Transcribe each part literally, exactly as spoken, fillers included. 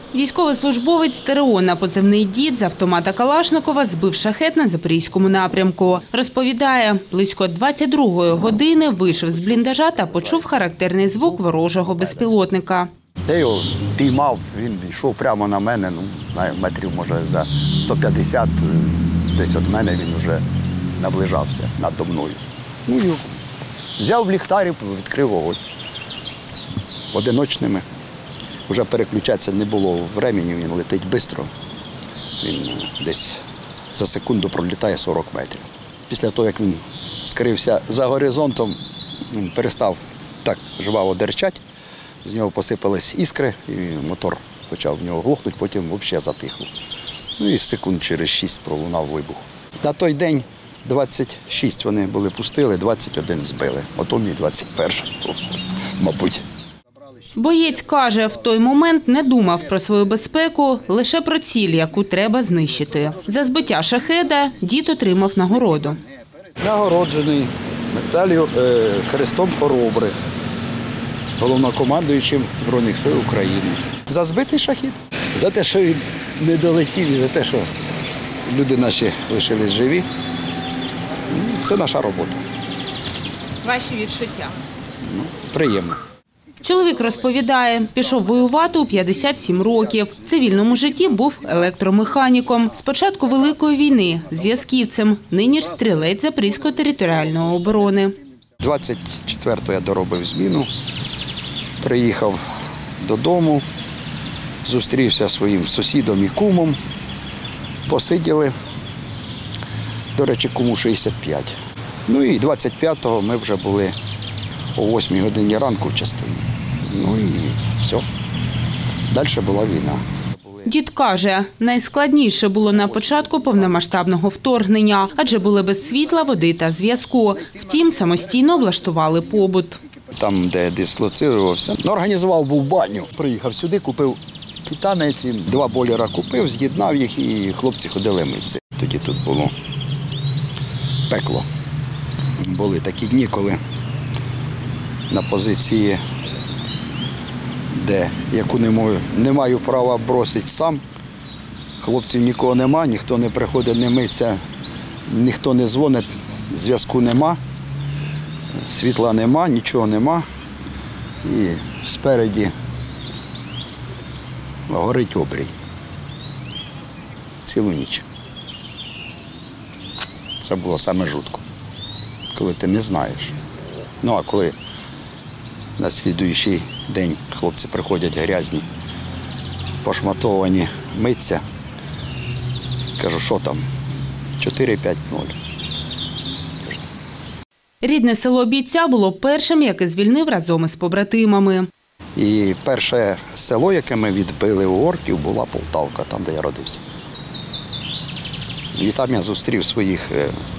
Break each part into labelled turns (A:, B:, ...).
A: Військовослужбовець ТРО на позивний «Дід» з автомата Калашникова збив шахет на запорізькому напрямку. Розповідає, близько двадцять другої години вийшов з бліндажа та почув характерний звук ворожого безпілотника.
B: Я його піймав, він йшов прямо на мене, ну, знаю, метрів, може, за сто п'ятдесят, десь від мене він вже наближався надо мною. Ну, і взяв ліхтар і відкрив вогонь. Одиночними. Вже переключатися не було времени, він летить швидко. Він десь за секунду пролітає сорок метрів. Після того, як він скрився за горизонтом, він перестав так жваво дерчати, з нього посипались іскри, і мотор почав в нього глохнути, потім взагалі затихло. Ну і секунд через шість пролунав вибух. На той день двадцять шість вони були пустили, двадцять один збили. Ото мій двадцять перший, мабуть.
A: Боєць каже, в той момент не думав про свою безпеку, лише про ціль, яку треба знищити. За збиття шахеда дід отримав нагороду.
B: Нагороджений медаллю е, хрестом хоробрих, головнокомандуючим Збройних сил України. За збитий шахед, за те, що він не долетів, і за те, що люди наші лишились живі. Це наша робота.
A: Ваші відчуття?
B: Ну, приємно.
A: Чоловік розповідає, пішов воювати у п'ятдесят сім років. В цивільному житті був електромеханіком. З початку Великої війни – зв'язківцем, нині ж стрілець Запорізької територіальної оборони.
B: двадцять четвертого я доробив зміну, приїхав додому, зустрівся зі своїм сусідом і кумом, посиділи, до речі, куму шістдесят п'ять. Ну і двадцять п'ятого ми вже були о восьмій годині ранку в частині. Ну і все. Далі була війна.
A: Дід каже, найскладніше було на початку повномасштабного вторгнення, адже були без світла, води та зв'язку. Втім, самостійно облаштували побут.
B: Там, де дислоцирувався, організував був баню. Приїхав сюди, купив китанець, два бойлера купив, з'єднав їх і хлопці ходили митися. Тоді тут було пекло. Були такі дні, коли на позиції, де яку не маю, не маю права бросити сам. Хлопців нікого нема, ніхто не приходить, не миться, ніхто не дзвонить, зв'язку нема, світла нема, нічого нема. І спереді горить обрій. Цілу ніч. Це було саме жутко, коли ти не знаєш. Ну а коли на слідуючий день хлопці приходять грязні, пошматовані, миться. Кажу, що там? чотири п'ять нуль.
A: Рідне село бійця було першим, яке звільнив разом із побратимами.
B: І перше село, яке ми відбили у орків, була Полтавка, там, де я родився. І там я зустрів своїх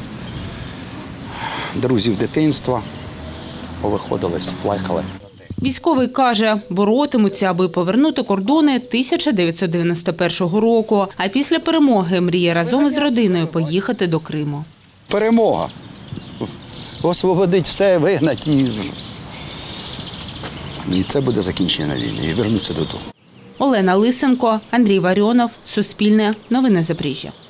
B: друзів дитинства, повиходили, плакали.
A: Військовий каже, боротимуться, аби повернути кордони тисяча дев'ятсот дев'яносто першого року. А після перемоги мріє разом із родиною поїхати до Криму.
B: Перемога. Освободить все, вигнати. І, і це буде закінчення війни. І вернуться додому.
A: Олена Лисенко, Андрій Варіонов, Суспільне, Новини Запоріжжя.